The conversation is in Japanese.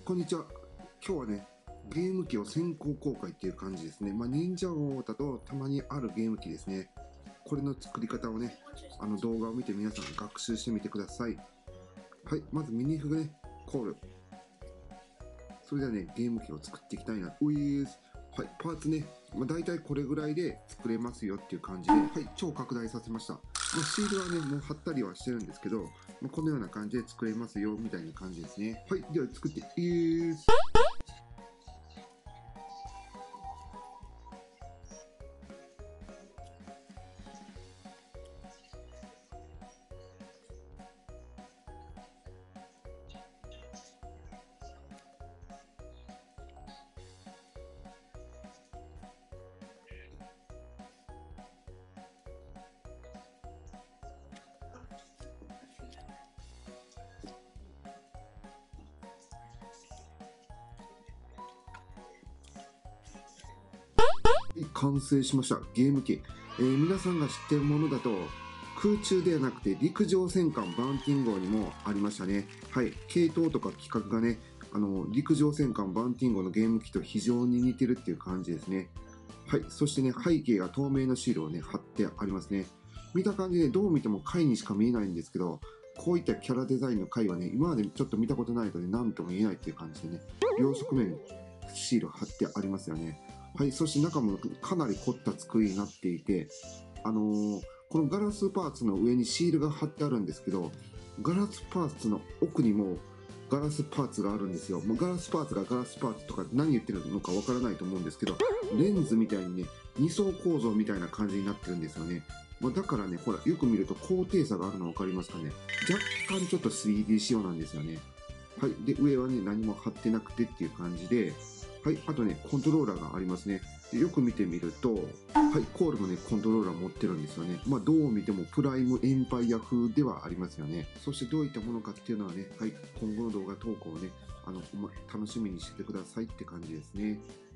こんにちは。今日はね、ゲーム機を先行公開っていう感じですね。忍者王だとたまにあるゲーム機ですね。これの作り方をね、動画を見て皆さん学習してみてください。はい、まずミニフグね、コール。それではね、ゲーム機を作っていきたいな。はい、パーツね、大体これぐらいで作れますよっていう感じで、はい、超拡大させました。シールはね、もう貼ったりはしてるんですけど、このような感じで作れますよみたいな感じですね。はい、では作っていきます。完成しました。ゲーム機。皆さんが知っているものだと、空中ではなくて陸上戦艦バンティン号にもありましたね。はい。系統とか規格がね、陸上戦艦バンティン号のゲーム機と非常に似てるっていう感じですね。はい。そしてね、背景が透明のシールをね、貼ってありますね。見た感じで、どう見ても貝にしか見えないんですけど、こういったキャラデザインの貝はね、今までちょっと見たことないので、何とも言えないっていう感じでね、両側面シール貼ってありますよね。はい、そして中もかなり凝った作りになっていて、このガラスパーツの上にシールが貼ってあるんですけど、ガラスパーツの奥にもガラスパーツがあるんですよ。もうガラスパーツがガラスパーツとか何言ってるのかわからないと思うんですけど、レンズみたいにね、2層構造みたいな感じになってるんですよね。だからね、ほら、よく見ると高低差があるの分かりますかね。若干ちょっと 3D 仕様なんですよね。はい。で、上はね、何も貼ってなくてっていう感じで、はい。あとね、コントローラーがありますね。でよく見てみると、はい。コールもね、コントローラー持ってるんですよね。どう見てもプライムエンパイア風ではありますよね。そしてどういったものかっていうのはね、はい。今後の動画投稿をね、楽しみにしててくださいって感じですね。